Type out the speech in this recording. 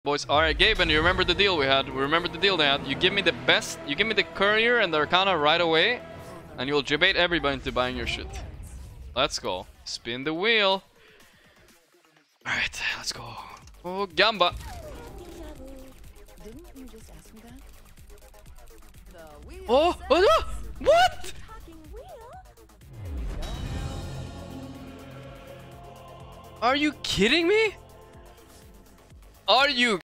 Boys, alright, GabeN, you remember the deal we had. We remember the deal they had. You give me the best, you give me the courier and the arcana right away, and you'll debate everybody into buying your shit. Let's go. Spin the wheel. Alright, let's go. Oh, Gamba. Oh, what? Are you kidding me? Are you